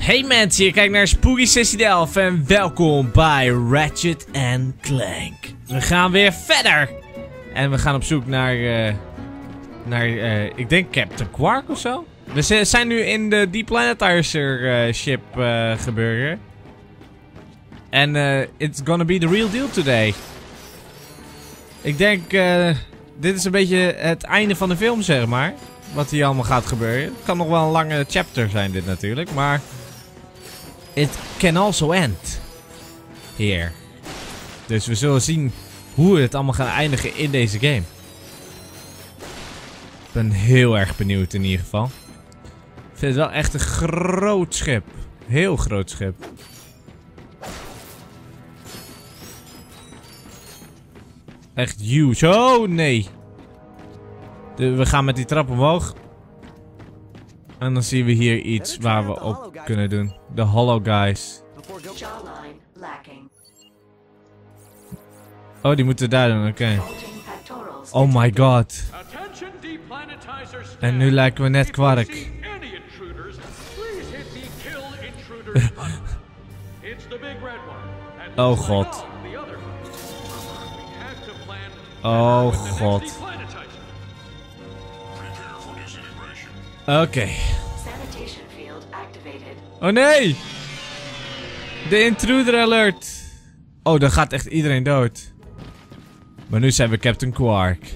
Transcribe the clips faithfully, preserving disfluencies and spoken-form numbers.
Hey mensen, je kijkt naar Spooky Sissy Delft en welkom bij Ratchet en Clank. We gaan weer verder. En we gaan op zoek naar, uh, naar uh, ik denk Captain Quark of zo. We zijn nu in de Deplanetizer uh, ship uh, gebeuren. En uh, it's gonna be the real deal today. Ik denk, uh, dit is een beetje het einde van de film, zeg maar. Wat hier allemaal gaat gebeuren. Het kan nog wel een lange chapter zijn dit natuurlijk, maar... It can also end. Here. Dus we zullen zien hoe het allemaal gaat eindigen in deze game. Ik ben heel erg benieuwd in ieder geval. Ik vind het wel echt een groot schip. Heel groot schip. Echt huge. Oh nee. De, we gaan met die trap omhoog. En dan zien we hier iets waar we op kunnen doen. De Hollow Guys. Oh, die moeten daar doen, oké. Okay. Oh my god. En nu lijken we net Quark. Oh god. Oh god. Oké. Okay. Oh nee! De intruder alert! Oh, dan gaat echt iedereen dood. Maar nu zijn we Captain Quark.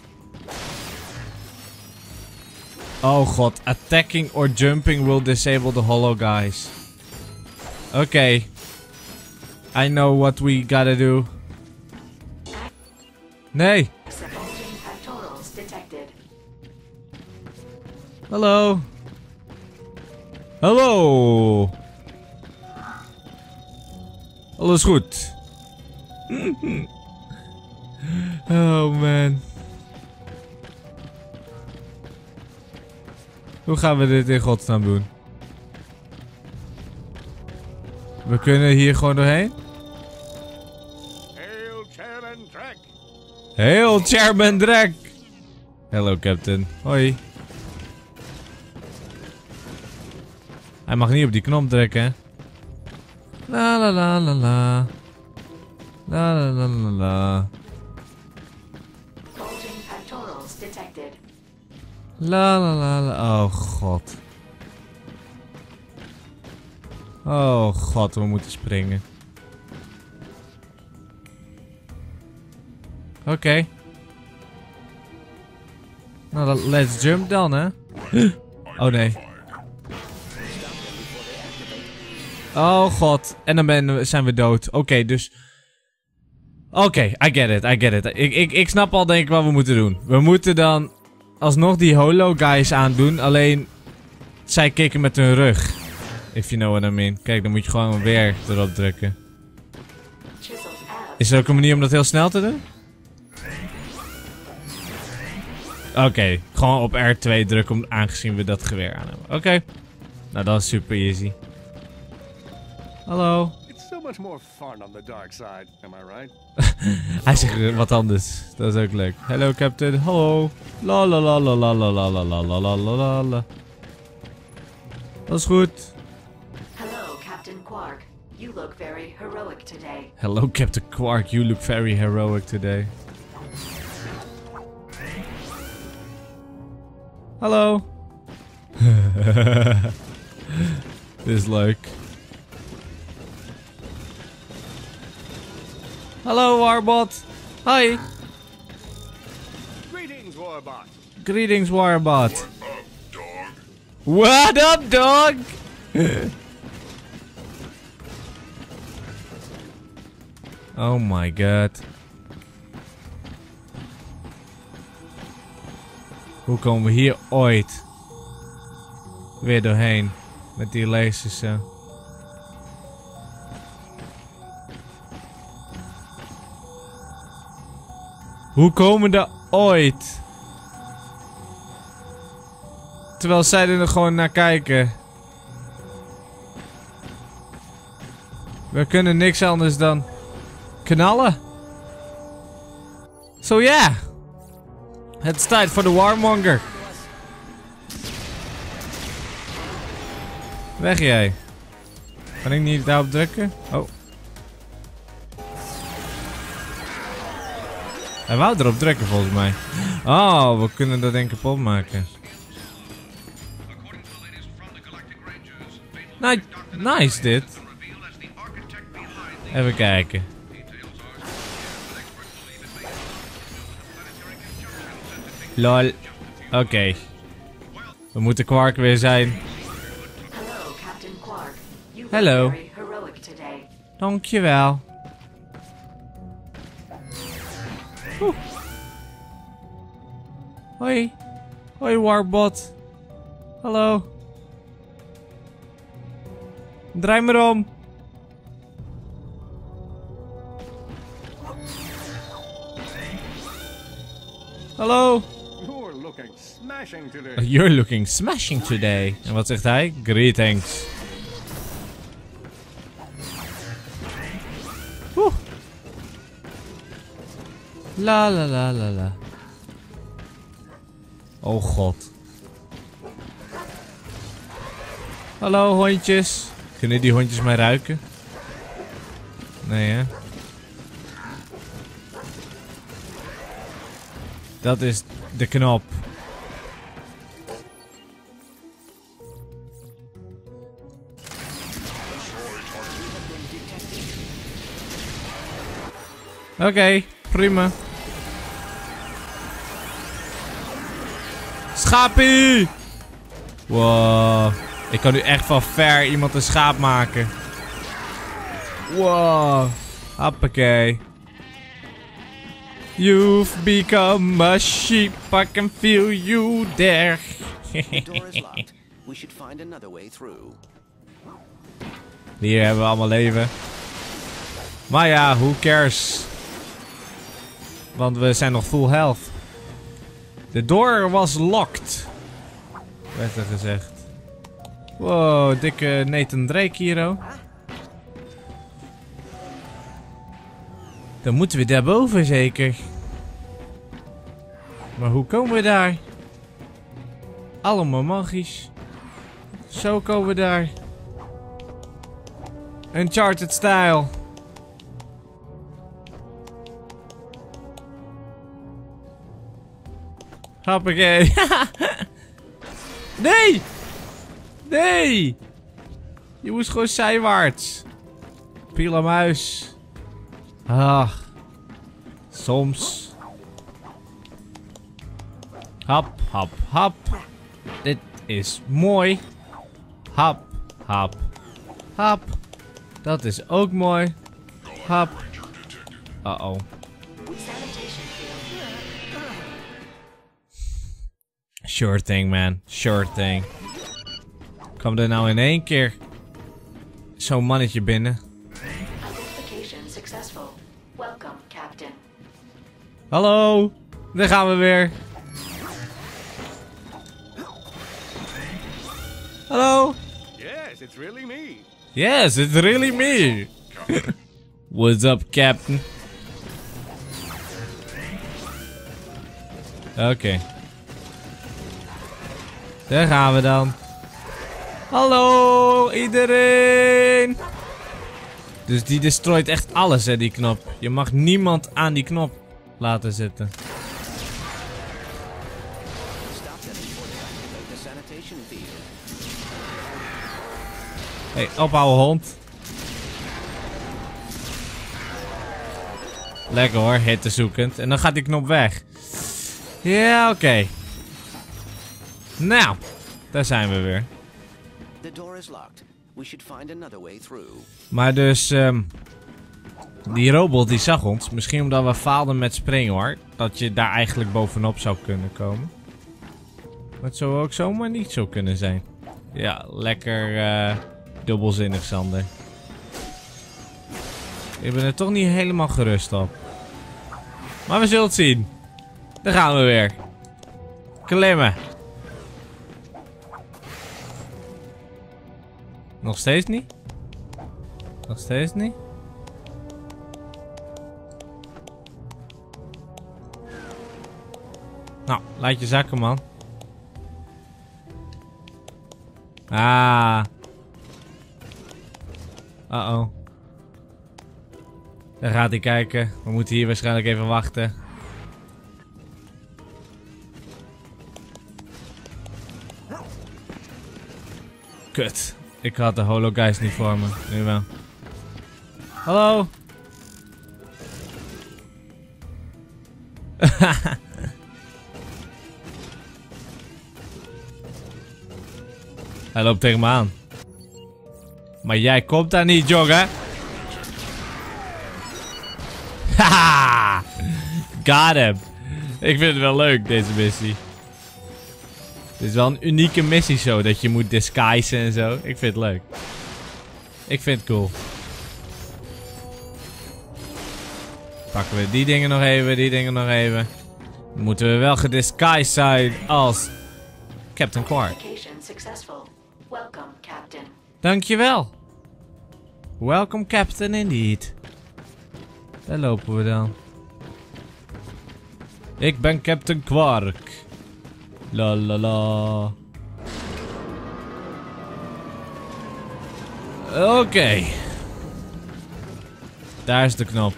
Oh god, attacking or jumping will disable the hollow guys. Oké. Okay. I know what we gotta do. Nee! Hallo. Hallo. Alles goed. Oh man. Hoe gaan we dit in godsnaam doen? We kunnen hier gewoon doorheen. Hail Chairman Drek. Hail Chairman Drek. Hallo Captain. Hoi. Hij mag niet op die knop drukken. La la la la la. La la la la la. La la la la. Oh god. Oh god, we moeten springen. Oké. Okay. Nou, let's jump dan, hè. Oh nee. Oh god. En dan ben, zijn we dood. Oké, okay, dus... Oké, okay, I get it, I get it. Ik, ik, ik snap al denk ik wat we moeten doen. We moeten dan alsnog die Hollow Guys aandoen. Alleen, zij kicken met hun rug. If you know what I mean. Kijk, dan moet je gewoon weer erop drukken. Is er ook een manier om dat heel snel te doen? Oké, okay, gewoon op R twee drukken om, aangezien we dat geweer aan hebben. Oké. Okay. Nou, dat is super easy. Hallo. It's so much more fun on the dark side, am I right? Hij zegt wat anders. Dat is ook leuk. Hallo Captain. Hallo. La la la la la la la la la la la la la. Dat is goed. Hello Captain Quark. You look very heroic today. Hello Captain Quark. You look very heroic today. Hallo. Dit is leuk. Hallo Warbot. Hi. Greetings, Warbot. Greetings Warbot. What up, dog? Oh my god. Hoe komen we hier ooit weer doorheen met die lasers zo? Hoe komen we er ooit? Terwijl zij er gewoon naar kijken. We kunnen niks anders dan knallen. So ja. Het is tijd voor de Warmonger. Weg jij. Kan ik niet daarop drukken? Oh. Hij wou erop drukken volgens mij. Oh, we kunnen dat denk ik kapot maken. Nou, nice dit. Even kijken. Lol. Oké. Okay. We moeten Quark weer zijn. Hello, Captain Quark. You Hello. look very heroic today. Dankjewel. Oeh. Hoi. Hoi Warbot. Hallo. Draai maar om. Hallo. You're looking smashing today. You're looking smashing today. En wat zegt hij? Greetings. Oeh. La la la la la. Oh god. Hallo hondjes. Kunnen die hondjes mij ruiken? Nee hè? Dat is de knop. Oké, okay, prima. Schapie! Wow. Ik kan nu echt van ver iemand een schaap maken. Wow. Hoppakee. You've become a sheep. I can feel you there. The door is locked. We should find another way through. Hier hebben we allemaal leven. Maar ja, who cares? Want we zijn nog full health. The door was locked. Werd er gezegd. Wow, dikke Nathan Drake hier ook. Dan moeten we daarboven zeker. Maar hoe komen we daar? Allemaal magisch. Zo komen we daar. Uncharted style. Hoppakee. Nee! Nee! Je moest gewoon zijwaarts. Pielamuis. Ah. Soms. Hap, hap, hap. Dit is mooi. Hap, hap, hap. Dat is ook mooi. Hap. Uh-oh. Sure thing, man. Sure thing. Kwam er nou in één keer zo'n mannetje binnen. Identification successful. Welcome, Captain. Hallo, daar gaan we weer. Hallo. Yes, it's really me. Yes, it's really me. What's up, Captain? Oké. Okay. Daar gaan we dan. Hallo iedereen. Dus die destroyt echt alles hè, die knop. Je mag niemand aan die knop laten zitten. Hé, hey, ophouden hond. Lekker hoor, hitte zoekend. En dan gaat die knop weg. Ja, oké. Okay. Nou, daar zijn we weer. The door is locked. We should find another way through. Maar dus, um, die robot die zag ons. Misschien omdat we faalden met springen hoor. Dat je daar eigenlijk bovenop zou kunnen komen. Maar het zou ook zomaar niet zo kunnen zijn. Ja, lekker uh, dubbelzinnig, Sander. Ik ben er toch niet helemaal gerust op. Maar we zullen het zien. Daar gaan we weer. Klimmen. Nog steeds niet? Nog steeds niet? Nou, laat je zakken, man. Ah. Uh-oh. Daar gaat hij kijken. We moeten hier waarschijnlijk even wachten. Kut. Ik had de hologeist niet voor me. Nu wel. Hallo? Hij loopt tegen me aan. Maar jij komt daar niet, joggen. Haha! Got him. Ik vind het wel leuk, deze missie. Dit is wel een unieke missie zo, dat je moet disguisen en zo. Ik vind het leuk. Ik vind het cool. Pakken we die dingen nog even, die dingen nog even. Dan moeten we wel gedisguised zijn als Captain Quark. Dankjewel. Welcome Captain indeed. Daar lopen we dan. Ik ben Captain Quark. La la la. Oké. Okay. Daar is de knop.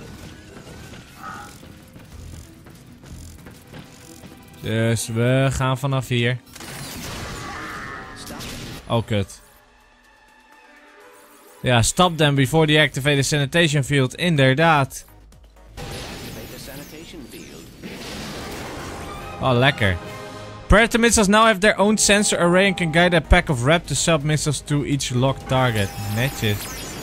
Dus we gaan vanaf hier. Oh kut. Ja, stop them before they activate the sanitation field. Inderdaad. Oh, lekker. Predator missiles now have their own sensor array and can guide a pack of Raptor sub-missiles to each locked target. Netjes.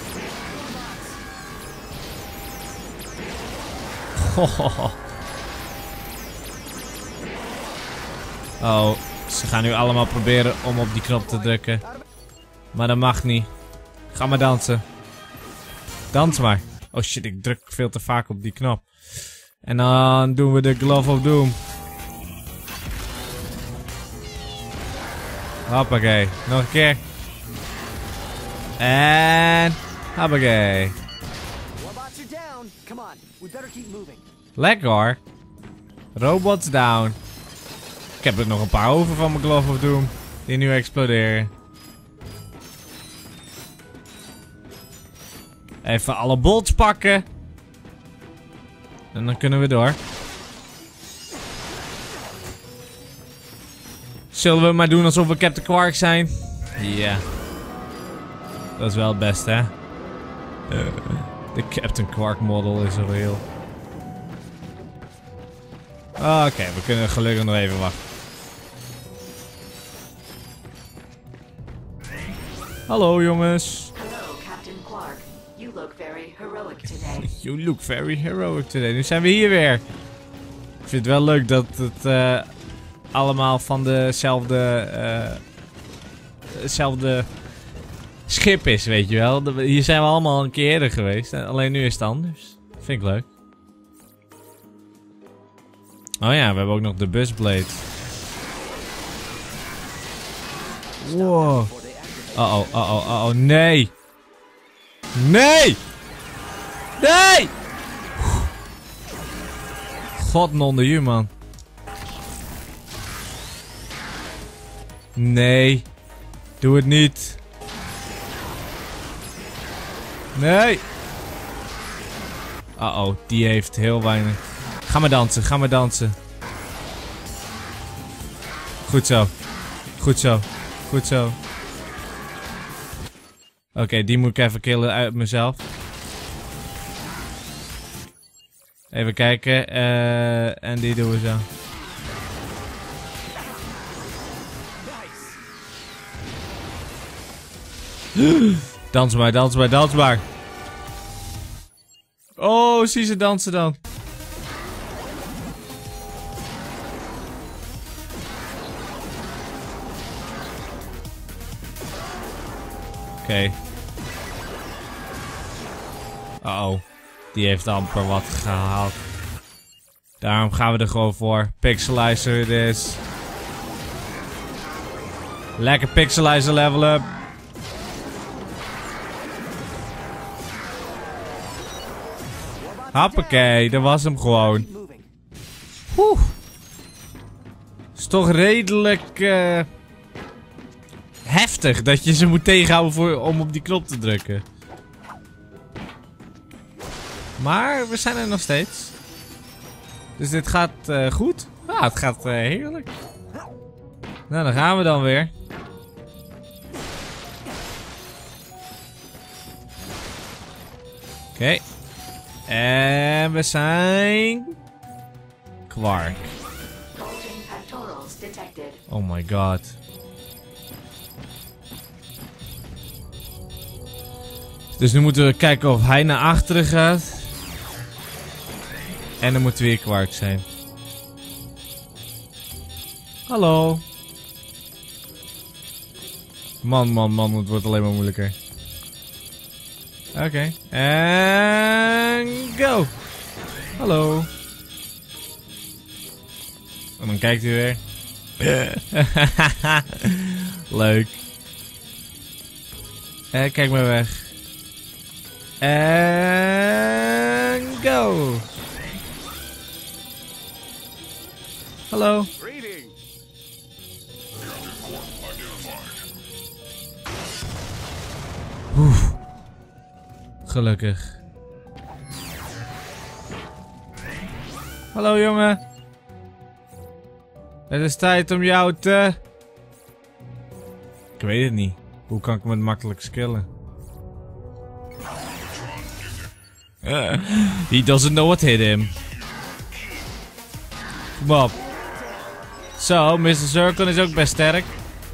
Oh, ze gaan nu allemaal proberen om op die knop te drukken. Maar dat mag niet. Ga maar dansen. Dans maar. Oh shit, ik druk veel te vaak op die knop. En dan doen we de Glove of Doom. Hoppakee. Nog een keer. En... hoppakee. Lekker hoor. Robots down. Ik heb er nog een paar over van mijn Glove of Doom. Die nu exploderen. Even alle bolts pakken. En dan kunnen we door. Zullen we maar doen alsof we Captain Quark zijn? Ja. Dat is wel het beste, hè? De Captain Quark model is real. Oké, okay, we kunnen gelukkig nog even wachten. Hallo jongens. Hello, Captain Quark. You look very heroic today. You look very heroic today. Nu zijn we hier weer. Ik vind het wel leuk dat het uh, allemaal van dezelfde, uh, dezelfde schip is, weet je wel. Hier zijn we allemaal een keer eerder geweest. Alleen nu is het anders. Vind ik leuk. Oh ja, we hebben ook nog de busblade. Wow. Uh oh, uh oh, uh oh, nee. Nee! Nee! God non de ju, man. Nee. Doe het niet. Nee. Uh oh, die heeft heel weinig. Ga maar dansen, ga maar dansen. Goed zo. Goed zo. Goed zo. Oké, okay, die moet ik even killen uit mezelf. Even kijken. Uh, en die doen we zo. Dans maar, dans maar, dans maar. Oh, zie ze dansen dan. Oké. Okay. Uh oh. Die heeft amper wat gehaald. Daarom gaan we er gewoon voor. Pixelizer this. Lekker pixelizer level up. Hoppakee, dat was hem gewoon. Oeh. Is toch redelijk uh, heftig dat je ze moet tegenhouden voor, om op die knop te drukken. Maar we zijn er nog steeds. Dus dit gaat uh, goed. Ja, het gaat uh, heerlijk. Nou, dan gaan we dan weer. Oké. Okay. En we zijn... Quark. Oh my god. Dus nu moeten we kijken of hij naar achteren gaat. En dan moet weer Quark zijn. Hallo. Man, man, man, het wordt alleen maar moeilijker. Oké. Okay. En go. Hallo. En dan kijkt hij weer. Leuk. En kijk maar weg. En go. Hallo. Oeh. Gelukkig. Hallo jongen. Het is tijd om jou te... Ik weet het niet. Hoe kan ik hem het makkelijk skillen? Uh, he doesn't know what hit him. Kom op. Zo, mister Zircon is ook best sterk.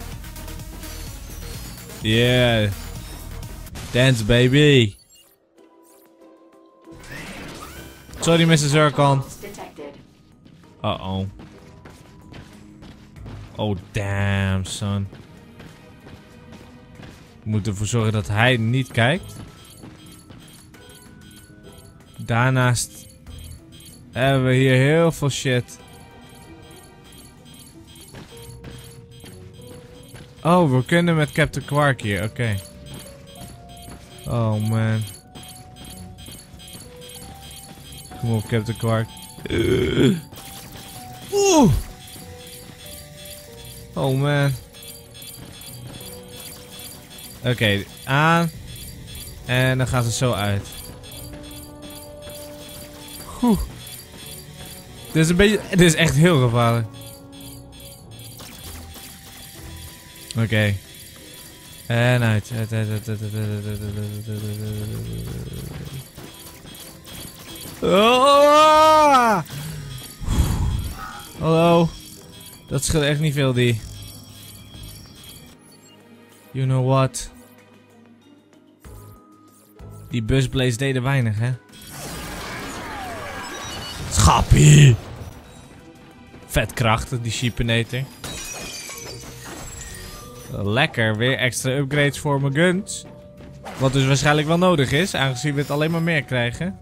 Yeah. Dance baby. Sorry mister Zircon. Uh-oh. Oh damn son. We moeten ervoor zorgen dat hij niet kijkt. Daarnaast hebben we hier heel veel shit. Oh, we kunnen met Captain Quark hier, oké. Okay. Oh man. Kom op Captain Quark. Uh. Oeh. Oh man. Oké, okay, aan. En dan gaan ze zo uit. Oeh. Dit is een beetje... Dit is echt heel gevaarlijk. Oké. Okay. En uit. uit, uit, uit, uit, uit, uit, uit, uit, uit. Oh! Hallo. Dat scheelt echt niet veel, die. You know what? Die busblaze deden weinig, hè? Schappie! Vet krachtig, die Sheepinator. Lekker, weer extra upgrades voor mijn guns. Wat dus waarschijnlijk wel nodig is, aangezien we het alleen maar meer krijgen.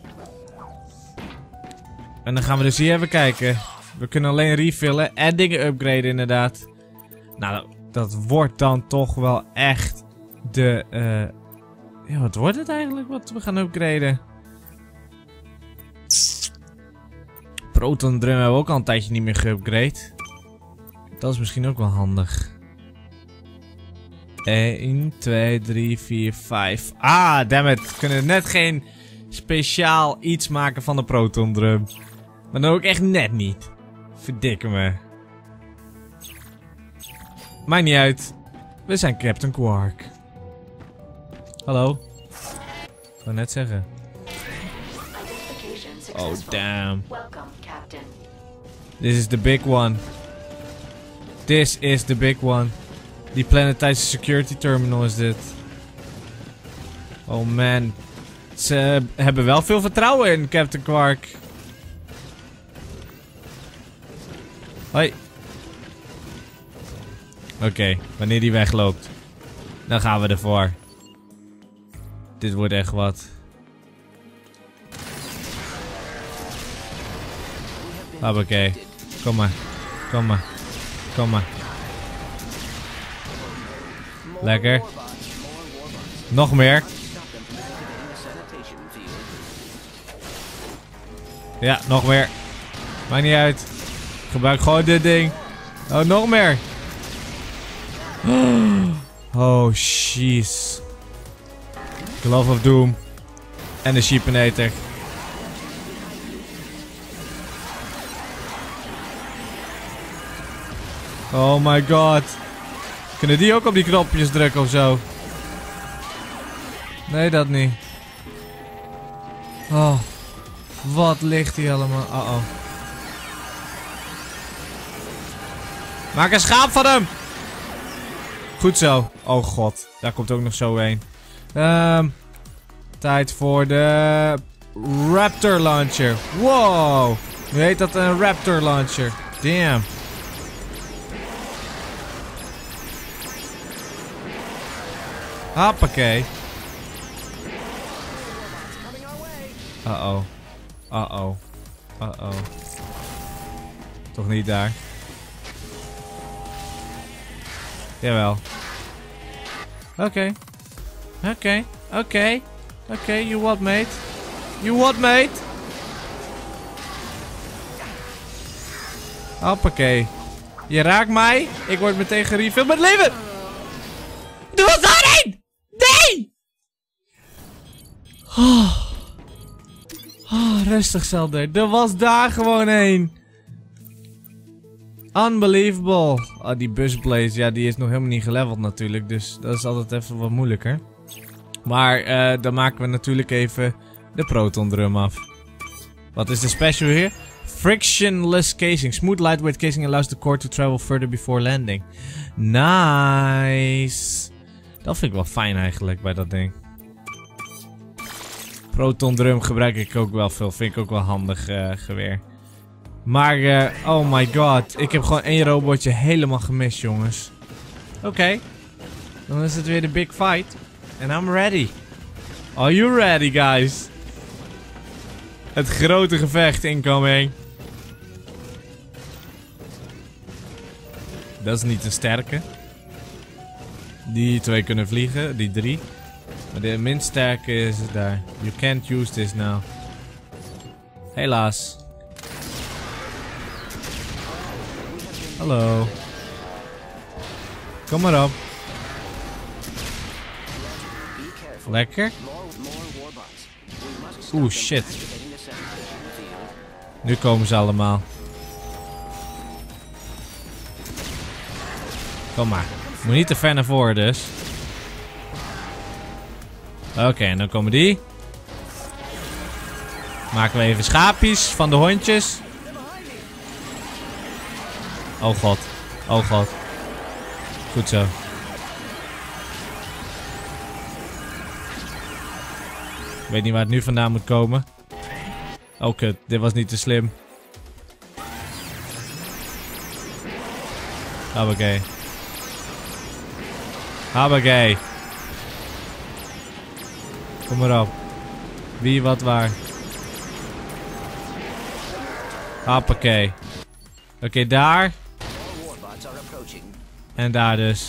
En dan gaan we dus hier even kijken. We kunnen alleen refillen en dingen upgraden inderdaad. Nou, dat wordt dan toch wel echt de... Uh... Ja, wat wordt het eigenlijk wat we gaan upgraden? Proton Drum hebben we ook al een tijdje niet meer geupgrade. Dat is misschien ook wel handig. één, twee, drie, vier, vijf. Ah, dammit. We kunnen net geen speciaal iets maken van de Proton Drum. Maar dan ook echt net niet. Verdikke me. Maakt niet uit. We zijn Captain Quark. Hallo. Ik wou net zeggen. Oh, damn. This is the big one. This is the big one. Die Planetized Security Terminal is dit. Oh man. Ze hebben wel veel vertrouwen in Captain Quark. Hoi. Oké, okay, wanneer die wegloopt. Dan gaan we ervoor. Dit wordt echt wat. Hoppakee. Kom maar. Kom maar. Kom maar. Lekker. Nog meer. Ja, nog meer. Maakt niet uit. Gebruik gewoon dit ding. Oh, nog meer. Oh, jeez. Glove of Doom. En de Sheepinator. Oh my god. Kunnen die ook op die knopjes drukken of zo? Nee, dat niet. Oh. Wat ligt hier allemaal? Uh oh. Maak een schaap van hem! Goed zo. Oh god. Daar komt ook nog zo heen. Um, tijd voor de Raptor Launcher. Wow. Nu heet dat een Raptor Launcher. Damn. Hoppakee. Uh-oh. Uh-oh. Uh-oh. Toch niet daar. Jawel. Oké. Oké. Oké. Oké, you what, mate? You what, mate? Hoppakee. Je raakt mij. Ik word meteen gerefilled met leven. Doe wat daarheen! Nee! Oh. Oh, rustig, Zelda. Er was daar gewoon heen. Unbelievable. Oh, die busblaze, ja, die is nog helemaal niet geleveld natuurlijk. Dus dat is altijd even wat moeilijker. Maar uh, dan maken we natuurlijk even de proton drum af. Wat is de special hier? Frictionless casing. Smooth lightweight casing allows the core to travel further before landing. Nice. Dat vind ik wel fijn eigenlijk bij dat ding. Proton drum gebruik ik ook wel veel. Vind ik ook wel handig uh, geweer. Maar, uh, oh my god. Ik heb gewoon één robotje helemaal gemist, jongens. Oké. Okay. Dan is het weer de big fight. And I'm ready. Are you ready, guys? Het grote gevecht incoming. Dat is niet de sterke. Die twee kunnen vliegen, die drie. Maar de minst sterke is daar. You can't use this now. Helaas. Hallo. Kom maar op. Lekker. Oeh, shit. Nu komen ze allemaal. Kom maar. Moet niet te ver naar voren dus. Oké, okay, en dan komen die. Maken we even schaapjes van de hondjes. Oh god. Oh god. Goed zo. Ik weet niet waar het nu vandaan moet komen. Oh kut, dit was niet te slim. Hoppakee. Hoppakee. Kom maar op. Wie, wat, waar. Hoppakee. Oké, okay, daar. En daar dus.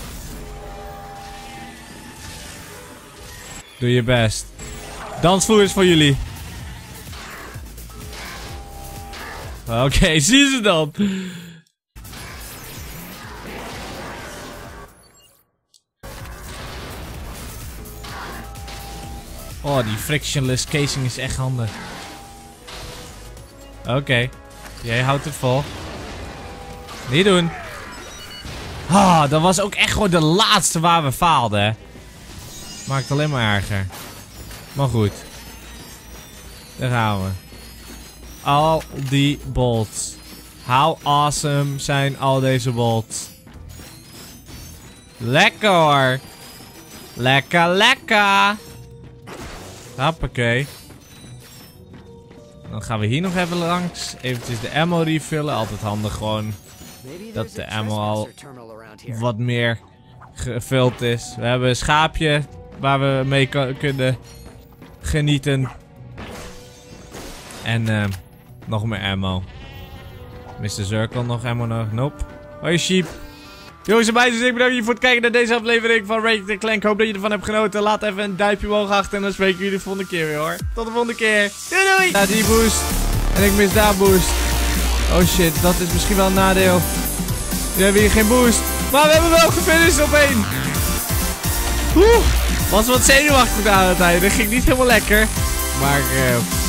Doe je best. Dansvloer is voor jullie. Oké, okay, zie ze dan. Oh, die frictionless casing is echt handig. Oké. Okay. Jij houdt het vol. Niet doen. Ah, dat was ook echt gewoon de laatste waar we faalden, hè. Maakt het alleen maar erger. Maar goed. Daar gaan we. Al die bolts. How awesome zijn al deze bolts. Lekker hoor. Lekker, lekker. Hoppakee. Dan gaan we hier nog even langs. Eventjes de ammo refillen. Altijd handig gewoon. Dat de ammo al wat meer gevuld is. We hebben een schaapje waar we mee kunnen genieten. En uh, nog meer ammo. mister Circle nog ammo nodig? Nope. Hoi sheep. Jongens en meisjes, ik bedank jullie voor het kijken naar deze aflevering van Ratchet en Clank. Hoop dat je ervan hebt genoten. Laat even een duimpje omhoog achter en dan spreken jullie de volgende keer weer hoor. Tot de volgende keer. Doei doei! Ja, die boost. En ik mis daar boost. Oh shit, dat is misschien wel een nadeel. We hebben hier geen boost. Maar we hebben wel gefinished op één. Oeh, was wat zenuwachtig aan het einde. Dat ging niet helemaal lekker. Maar uh,